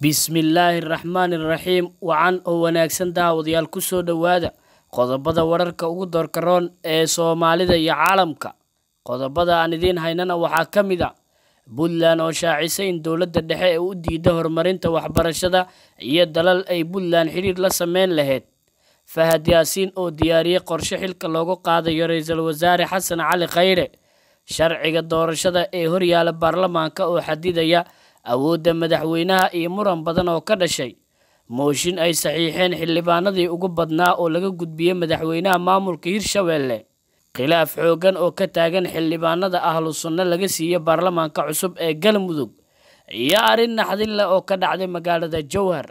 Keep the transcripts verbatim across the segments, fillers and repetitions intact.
Bismillahir Rahmanir Rahiim wacan oo wanaagsan daawadayaal ku soo dhawaada qodobada wararka ugu doorka roon ee Soomaalida iyo caalamka. Qodobada aan idin haynana waxaa ka mid ah Puntland oo shaacisay in dowladda dhexe ay u diiday horumarinta waxbarashada iyo dalal ay Puntland xiriir la sameyn lahayd. Fahad Yaasiin oo diyaariyay qorshe xilka loogu qaadayo Ra'iisul Wasaare Xasan Cali Khayre. Sharciga doorashada ee horyaala baarlamaanka oo xadidaya awoodda madaxweynaha iyo muran badan oo ka dhashay mooshin ay saxiixeen xildhibaanadii ugu badnaa oo laga gudbiyay madaxweynaha maamulka Hirshabelle. Khilaaf xoogan oo ka taagan xildhibaanada ahlu sunna laga siiyay baarlamaanka cusub ee Galmudug iyo arrin naxdin leh oo ka dhacday magaalada Jowhar.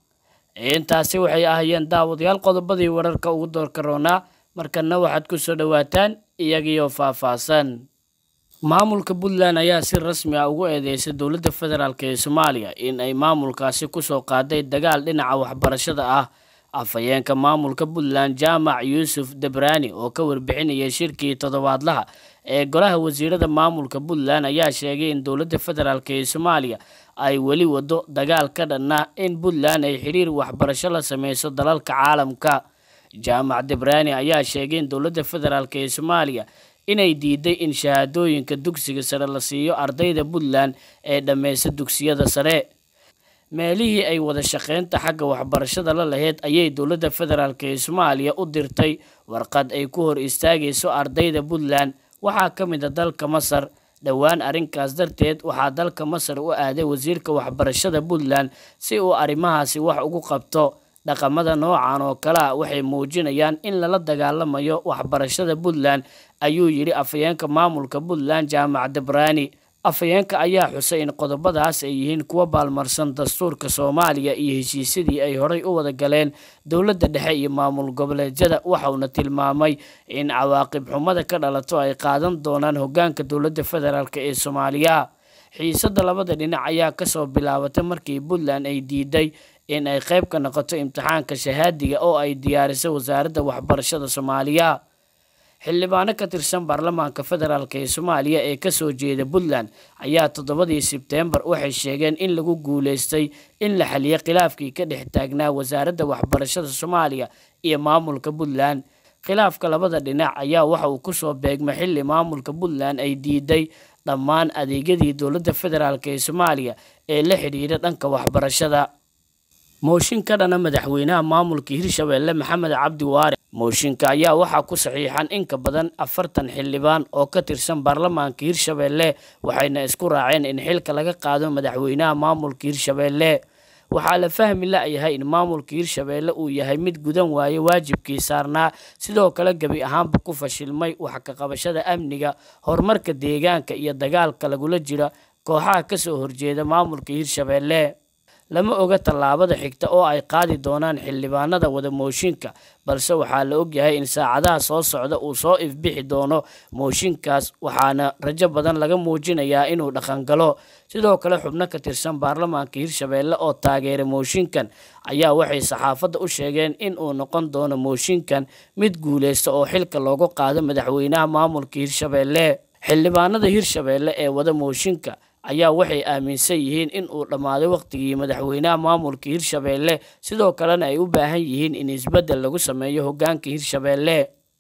Intaasi waxay ahaayeen daawadayaal qodobadii wararka ugu doorka roonaa, markana waxaad ku soo dhawaataan iyagiyo faahfaahsan. Maamulka Puntland ayaa si rasmi ah ugu eedeysay dowladda federaalka ee Soomaaliya in ay maamulkaasi ku soo qaaday dagaal dhinaca waxbarashada ah. Afhayeenka maamulka Puntland Jaamac Yuusuf Dabrani oo ka warbixinayay shirkii toddobaadlaha ee golaha wasiirada maamulka Puntland ayaa sheegay in dowladda federaalka ee Soomaaliya ay weli wado dagaal ka dhan ah in Puntland ay xiriir waxbarasho la sameyso dalalka caalamka. Jaamac Dabrani ayaa sheegay in dowladda federaalka ee Soomaaliya inay diiday in shahaadooyinka dugsiga sare la siiyo ardayda Puntland ee dhameysta dugsiyada sare. Meelihii ay wada shaqeynta xagga waxbarashada la lahayd ayay dowladda federaalka ee Soomaaliya u dirtay warqad ay ku hor istaagayso ardayda Puntland. Waxaa ka mid ah dalka Masar. Dhowaan arrinkaas darteed waxaa dalka Masar u aaday wasiirka waxbarashada Puntland si uu arrimahaasi wax ugu qabto. Dhaqamada noocan oo kale ah waxay muujinayaan in lala dagaalamayo waxbarashada Puntland, ayuu yiri afhayeenka maamulka Puntland Jaamac Dabrani. Afhayeenka ayaa xusay in qodobadaas ay yihiin kuwa baalmarsan dastuurka Soomaaliya iyo heshiisyadii ay horay u wada galeen dowladda dhexe iyo maamul goboleedyada. Waxauna tilmaamay in cawaaqib xumada ka dhalato ay qaadan doonaan hoggaanka dowladda federaalka ee Soomaaliya. Xiisadda labada dhinac ayaa ka soo bilaabatay markii Puntland ay diiday in ay qayb ka noqoto imtixaanka shahaadiga oo ay diyaarisay wasaaradda waxbarashada Soomaaliya. Xildhibaano ka tirsan baarlamaanka federaalka ee Soomaaliya ee ka soo jeeda Puntland ayaa toddobadii Sebteembar waxay sheegeen in lagu guuleystay in la xalliyo khilaafkii ka dhex taagnaa wasaaradda waxbarashada Soomaaliya iyo maamulka Puntland. Khilaafka labada dhinac ayaa waxa uu ku soo beegmay xilli maamulka Puntland ay diiday dhammaan adeegyadii dowladda federaalka ee Soomaaliya ee la xiriira dhanka waxbarashada. Mooshin ka dhana madaxweynaha maamulka Hirshabelle Maxamed Cabdi Waare. Mooshinka ayaa waxaa ku saxiixan in ka badan afartan xildhibaan oo ka tirsan baarlamaanka Hirshabelle, waxayna isku raaceen in xilka laga qaado madaxweynaha maamulka Hirshabelle. Waxaa la fahmi la'yahay in maamulka Hirshabelle uu yahay mid gudan waaye waajibkii saarnaa, sidoo kale gabi ahaanba ku fashilmay wax ka qabashada amniga, horumarka deegaanka iyo dagaalka lagula jiro kooxaha ka soo horjeeda maamulka Hirshabelle. Lama oga tallaabada xigta oo ay qaadi doonaan xildhibaanada wada mooshinka, balse waxaa la ogyahay in saacadaha soo socda uu soo ifbixi doono mooshinkaas, waxaana rajo badan laga muujinayaa inuu dhaqan galo. Sidoo kale xubno ka tirsan baarlamaanka Hirshabelle oo taageeray mooshinkan ayaa waxay saxaafadda u sheegeen in uu noqon doono mooshinkan mid guuleysta oo xilka loogu qaado madaxweynaha maamulka Hirshabelle. Xildhibaanada Hirshabelle ee wada mooshinka ayaa waxay aaminsan yihiin in uu dhammaaday waqtigii madaxweynaha maamulka Hirshabelle, sidoo kalena ay u baahan yihiin in isbeddel lagu sameeyo hoggaanka Hirshabelle.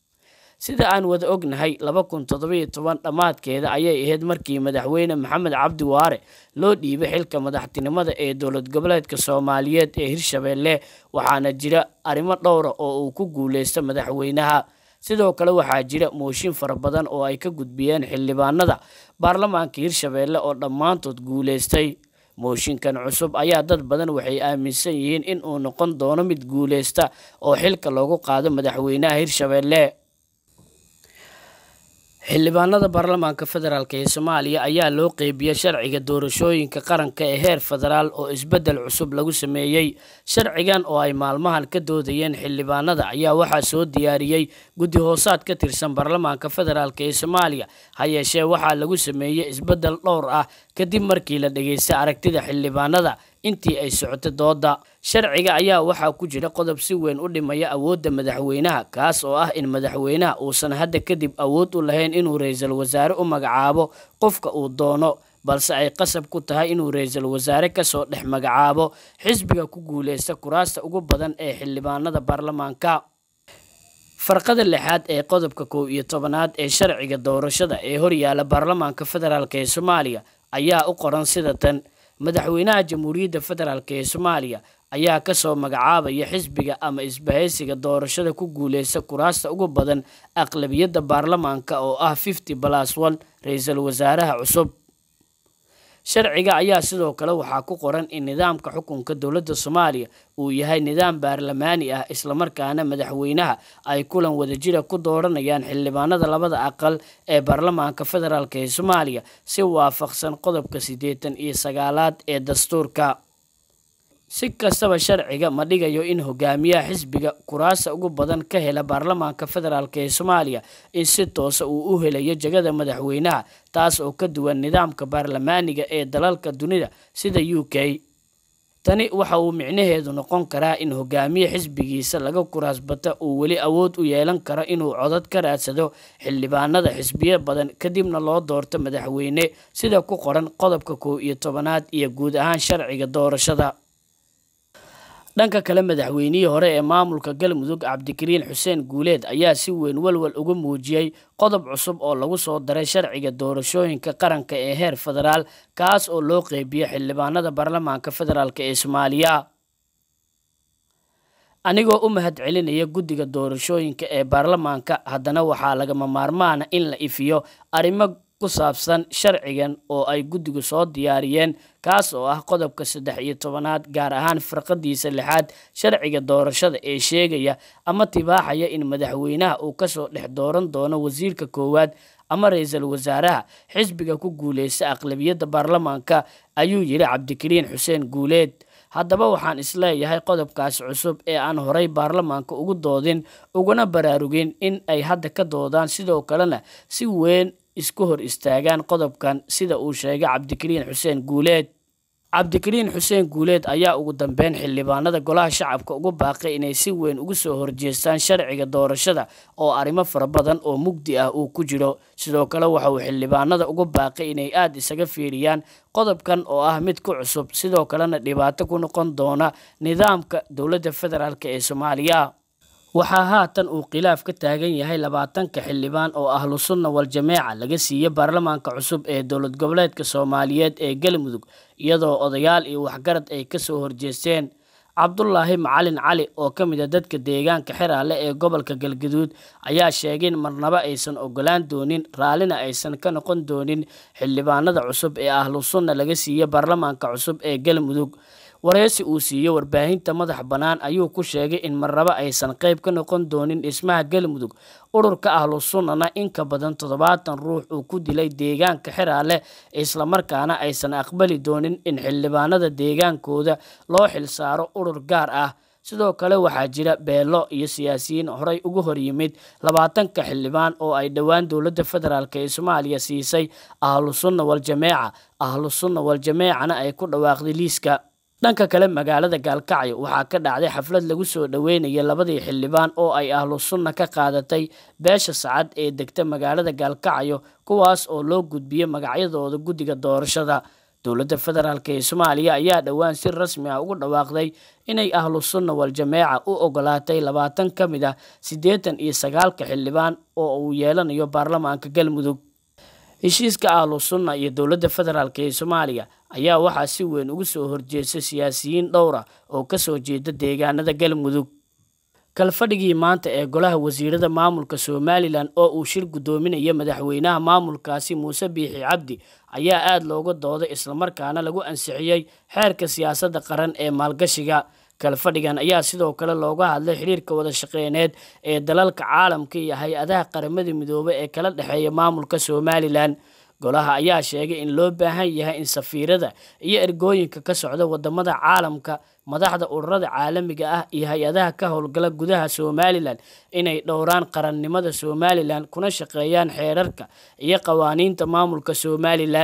Sida aan wada ognahay, laba kun toddoba iyo toban dhammaadkeeda ayay ahayd markii madaxweyne Maxamed Cabdi Waare loo dhiibay xilka madaxtinimada ee dowlad goboleedka Soomaaliyeed ee Hirshabelle, waxaana jira arrimo dhowr ah oo uu ku guuleystay madaxweynaha. Sidoo kale waxaa jira mooshin fara badan oo ay ka gudbiyeen xildhibaanada baarlamaanka Hirshabelle oo dhammaantood guuleystay. Mooshinkan cusub ayaa dad badan waxay aaminsan yihiin in uu noqon doono mid guuleysta oo xilka loogu qaado madaxweynaha Hirshabelle. Xildhibaanada baarlamaanka federaalka ee Soomaaliya ayaa loo qeybiyay sharciga doorashooyinka qaranka ee heer federaal oo isbeddel cusub lagu sameeyay. Sharcigan oo ay maalmahan ka doodayeen xildhibaanada ayaa waxaa soo diyaariyay guddi hoosaad ka tirsan baarlamaanka federaalka ee Soomaaliya. Ha yeeshee waxaa lagu sameeyay isbeddel dhowr ah kadib markii la dhageystay aragtida xildhibaanada intii ay socotay dooda. Sharciga ayaa waxaa ku jira qodob si weyn u dhimaya awoodda madaxweynaha, kaas oo ah in madaxweynaha uusan hadda kadib awood u lahayn inuu ra'iisul wasaare u magacaabo qofka uu doono, balse ay qasab ku tahay inuu ra'iisul wasaare ka soo dhex magacaabo xisbiga ku guuleysta kuraasta ugu badan ee xildhibaanada baarlamaanka. farqada lixaad ee qodobka kow iyo tobanaad ee sharciga doorashada ee horyaala baarlamaanka federaalk ee Soomaaliya ayaa u qoran sida tan: madaxweynaha jamhuuriyadda federaalk ee Soomaaliya ayaa ka soo magacaabaya xisbiga ama isbahaysiga doorashada ku guuleysta kuraasta ugu badan aqlabiyadda baarlamaanka oo ah fifty plus one ra'iisul wasaaraha cusub. sharciga ayaa sidoo kale waxaa ku qoran in nidaamka xukunka dowladda Soomaaliya uu yahay nidaam baarlamaani ah, isla markaana madaxweynaha ay kulan wadajir ah ku dooranayaan xildhibaanada labada aqal ee baarlamaanka federaalk ee Soomaaliya si waafaqsan qodobka siddeetan iyo sagaalaad ee dastuurka. si kastaba sharciga ma dhigayo in hogaamiyaha xisbiga kuraasta ugu badan ka hela baarlamaanka federaalk ee Soomaaliya in si toos ah uu u helayo jagada madaxweynaha, taas oo ka duwan nidaamka baarlamaaniga ee dalalka dunida sida U K. tani waxa uu micnaheedu noqon karaa in hogaamiye xisbigiisa laga kuraas bata uu weli awood u yeelan karo inuu codad ka raadsado xildhibaanada xisbiya badan kadibna loo doorto madaxweyne sida ku qoran qodobka kow iyo tobanaad iyo guud ahaan sharciga doorashada. dhanka kale, madaxweynihii hore ee maamulka Galmudug Cabdikariin Xuseen Guuleed ayaa si weyn walwal uga muujiyay qodob cusub oo lagu soo daray sharciga doorashooyinka qaranka ee heer federaal, kaas oo loo qeybiyo xildhibaanada baarlamaanka federaalk ee Soomaaliya. anigoo u mahad celinaya guddiga doorashooyinka ee baarlamaanka, haddana waxaa lagama maarmaan ah in la ifiyo arrimo ku saabsan sharcigan oo ay guddigu soo diyaariyeen, kaas oo ah qodobka saddex iyo tobanaad gaar ahaan farqadiisa lixaad sharciga doorashada ee sheegaya ama tibaaxaya in madaxweynaha uu kasoo dhex dooran doono wasiirka koowaad ama ra'iisul wasaaraha xisbiga ku guuleysta aqlabiyadda baarlamaanka, ayuu yiri Cabdikariin Xuseen Guuleed. haddaba waxaan isleeyahay qodobkaas cusub ee aan horay baarlamaanka ugu doodin uguna baraarugin in ay hadda ka doodaan, sidoo kalena si weyn isku hor istaagaan qodobkan, sida uu sheegay Cabdikariin Xuseen Guuleed. Cabdikariin Xuseen Guuleed ayaa ugu dambeyn xildhibaanada golaha shacabka ugu baaqay inay si weyn ugu soo horjeestaan sharciga doorashada oo arrimo fara badan oo mugdi ah uu ku jiro. sidoo kale waxa uu xildhibaanada ugu baaqay inay aad isaga fiiriyaan qodobkan oo ah mid ku cusub, sidoo kalena dhibaato ku noqon doona nidaamka dowladda federaalk ee Soomaaliya. waxaa haatan uu khilaaf ka taagan yahay labaatanka xildhibaan oo ahlu sunna wal jameeca laga siiyay baarlamaanka cusub ee dowlad goboleedka Soomaaliyeed ee Galmudug, iyadoo odayaal iyo waxgarad ay ka soo horjeesteen. Cabdullaahi Macalin Cali oo ka mid ah dadka deegaanka Xeraale ee gobolka Galgaduud ayaa sheegay in marnaba aysan ogolaan doonin raalina aysan ka noqon doonin xildhibaanada cusub ee ahlu sunna laga siiyay baarlamaanka cusub ee Galmudug. wareysi uu siiyay warbaahinta madax bannaan ayuu ku sheegay in marnaba aysan qayb ka noqon doonin dhismaha Galmudug. ururka ahlu sunnana in ka badan toddobaatan ruux uu ku dilay deegaanka Xeraale, isla markaana aysan aqbali doonin in xildhibaanada deegaankooda loo xilsaaro urur gaar ah. sidoo kale waxaa jira beelo iyo siyaasiyiin horay ugu hor yimid labaatanka xildhibaan oo ay dhowaan dowladda federaalk ee Soomaaliya siisay ahlu sunna wal jameeca. ahlu sunna wal jameecana ay ku dhawaaqday liiska. dhanka kale, magaalada Gaalkacyo waxaa ka dhacday xaflad lagu soo dhaweynayay labadii xildhibaan oo ay ahlu sunna ka qaadatay beesha Sacad ee degta magaalada Gaalkacyo, kuwaas oo loo gudbiyay magacyadooda guddiga doorashada. dowladda federaalk ee Soomaaliya ayaa dhowaan si rasmi ah ugu dhawaaqday inay ahlu sunna wal jameeca u ogolaatay labaatan ka mid ah siddeetan iyo sagaalka xildhibaan oo uu yeelanayo baarlamaanka Galmudug. heshiiska ahlu sunna iyo dowladda federaalk ee Soomaaliya ayaa waxaa si weyn ugu soo horjeestay siyaasiyiin dhowr ah oo ka soo jeeda deegaanada Galmudug. kalfadhigii maanta ee golaha wasiirada maamulka Somaliland oo uu shir gudoominaya madaxweynaha maamulkaasi Muuse Biixi Cabdi ayaa aad looga dooday, isla markaana lagu ansixiyay xeerka siyaasadda qaran ee maalgashiga. kalfadhigan ayaa sidoo kale looga hadlay xiriirka wada shaqeyneed ee dalalka caalamka iyo hay-adaha qaramada midoobay ee kala dhexeeya maamulka Somaliland. golaha ayaa sheegay in loo baahan yahay in safiirada iyo ergooyinka ka socda wadamada caalamka, madaxda ururada caalamiga ah iyo hay-adaha ka howlgala gudaha Somaliland inay dhowraan qarannimada Somaliland kuna shaqeeyaan xeerarka iyo qawaaniinta maamulka Somaliland.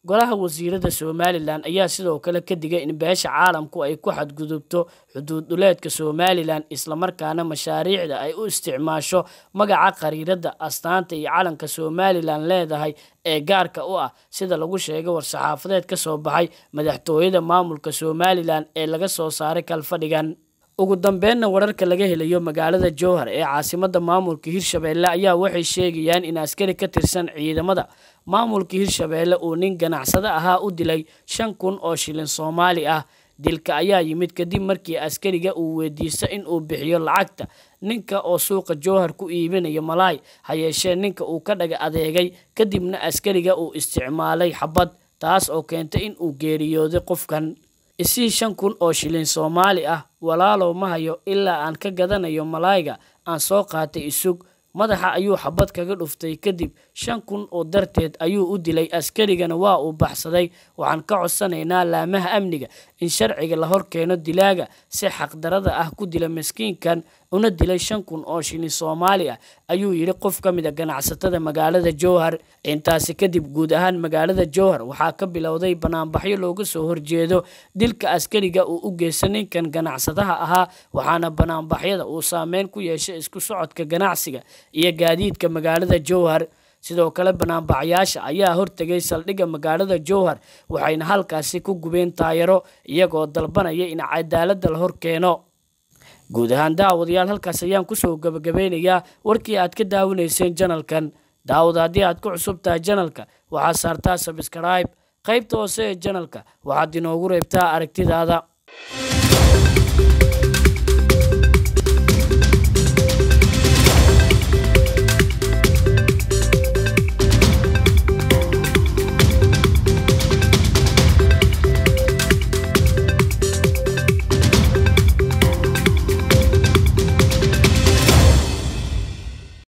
golaha wasiirada Somaliland ayaa sidoo kale ka digay in beesha caalamku ay ku xadgudubto xuduud dhuleedka Somaliland isla markaana mashaariicda ay u isticmaasho magaca qariirada astaanta iyo calanka Somaliland leedahay ee gaarka u ah sida lagu sheegay war-saxaafadeed ka soo baxay madaxtooyada maamulka Somaliland ee laga soo saaray kalfadhigan. ugu dambeynna wararka laga helayo magaalada Jowhar ee caasimadda maamulka Hirshabelle ayaa waxay sheegayaan in askari ka tirsan ciidamada maamulka Hirshabelle uu nin ganacsade ahaa u dilay shan kun oo shilin Soomaali ah. dilka ayaa yimid kadib markii askariga uu weydiistay in uu bixiyo lacagta ninka oo suuqa Jowhar ku iibinaya malaay ha yeeshee ninka uu ka dhaga adeegay kadibna askariga uu isticmaalay xabad taas oo keentay in uu geeriyooday qofkan. isii shan kun oo shilin Soomaali ah walaalow ma hayo ilaa aan ka gadanayo malaayga aan soo qaatay isug madaxa ayuu xabad kaga dhuftay kadib shan kun oo darteed ayuu u dilay askarigana waa uu baxsaday. waxaan ka codsanaynaa laamaha amniga in sharciga la hor keeno dilaaga si xaqdarada ah ku dila miskiinkan una dilay shan kun oo shilin Soomaali ah ayuu yiri qof ka mid ah ganacsatada magaalada Jowhar. intaasi kadib guud ahaan magaalada Jowhar waxaa ka bilowday banaanbaxyo looga soo horjeedo dilka askariga uu u geystay ninkan ganacsadaha ahaa waxaana banaanbaxyada uu saameyn ku yeeshay isku socodka ganacsiga iyo gaadiidka magaalada Jowhar. sidoo kale banaanbaxayaasha ayaa hortagay saldhigga magaalada Jowhar waxayna halkaasi ku gubeen taayaro iyagoo dalbanaya in cadaalad la hor keeno. guud ahaan daawadayaal halkaas ayaan ku soo gabagabeynayaa warkii aad ka daawanayseen channelkan. daawad haddii aad ku cusub tahay channelka waxaad saartaa subscribe qaybta hoose ee channelka waxaad inoogu reebtaa aragtidaada.